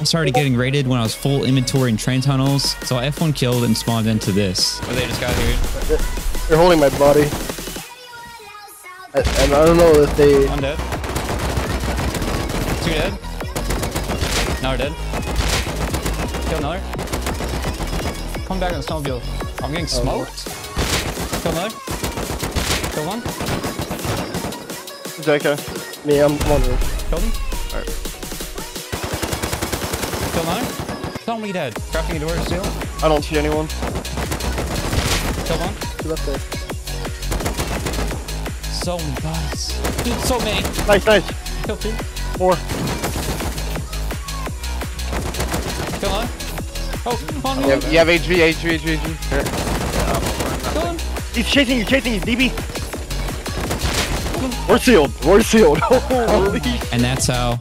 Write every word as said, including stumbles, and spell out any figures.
I started getting raided when I was full inventory in train tunnels, so I F one killed and spawned into this. Or they just got here. They're holding my body. I, and I don't know if they... One dead. Two dead. Another dead. Kill another. Come back on the snowmobile. I'm getting smoked. Kill another. Kill one. Is that okay? Me, I'm wondering. Killed him. Alright. Kill another. Tell me dead. Crafting a door to steal. I don't see anyone. Kill one. Two left there. So many guys. Dude, so many. Nice, nice. Kill two. Four. Kill one. Oh, on me. You have, you have H V, H V, H V, H V. Here. Kill him. He's chasing you, chasing you, D B. We're sealed. We're sealed. Holy And that's how